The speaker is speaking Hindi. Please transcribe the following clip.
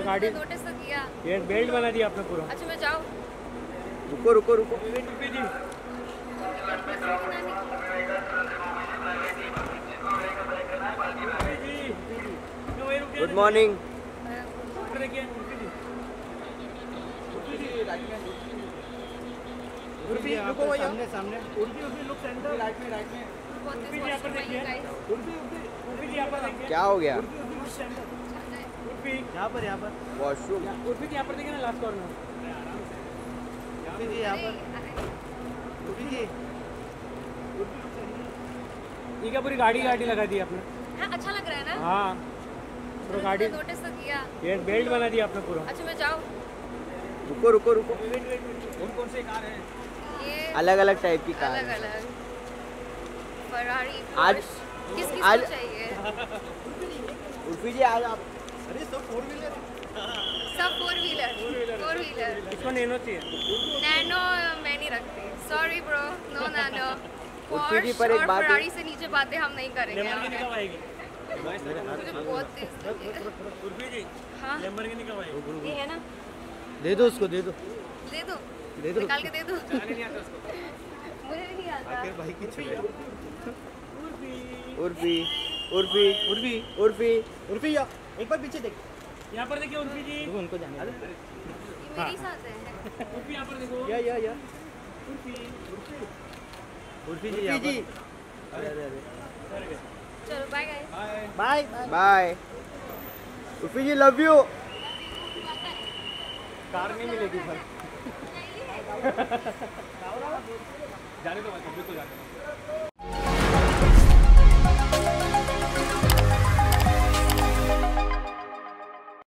तो गाड़ी नोटिस तो किया। ये बेल्ट बना दिया आपने पूरा। अच्छा मैं जाऊँ? रुको रुको रुको। Good morning. रुको भैया, सामने सामने उर्फी लुक सेंटर, राइट में उर्फी यहाँ पर देखिए, उर्फी यहाँ पर देखिए, क्या हो गया? उर्फी यहाँ पर वॉशरूम। उर्फी जी यहाँ पर देखिए ना, लास्ट कॉर्नर। उर्फी जी यहाँ पर, उर्फी जी ये क्या पूरी गाड़ी लगा दी आपने? हाँ अच्छा लग रहा है ना? हाँ पूरा गाड़ी नोटिस तो किया। ये बेल्ट बना दिया आपने पूरा। अच्छा मैं जाऊँ? रुको रुको रुको। कौन से कार है? ये अलग अलग टाइप की कार अलग है। अलग फरारी आज किस आज को चाहिए? उर्फी जी आज आप अरे सब फोर व्हीलर, सब फोर व्हीलर। इसको नैनो चाहिए। नैनो मैं नहीं रखती, sorry bro, no Nano. Urfi ji पर एक और बात है। फरारी से नीचे बातें हम नहीं करेंगे। लैम्बोर्गिनी कब आएगी? मुझे बहुत तेज लगी है। उर्फी जी हाँ लैम्बोर्गिनी कब आएगी? ये है ना, दे दो उसको, दे दो। दे दो, दे दो। निकाल के दे दो। चलाने नहीं आता उसको। मुझे नहीं आता। भाई की उर्फी उर्फी उर्फी उर्फी उर्फी उर्फी या एक बार पीछे देख, यहाँ पर देखिए उर्फी जी। उनको जाने दो। ये मेरे साथ है। उर्फी यहाँ पर देखो। या उर्फी उर्फी जी यहाँ पर। अरे अरे अरे चलो bye guys. Bye bye. Urfi ji love you. Car नहीं मिलेगी सर। जाने दो, बिल्कुल जाने दो।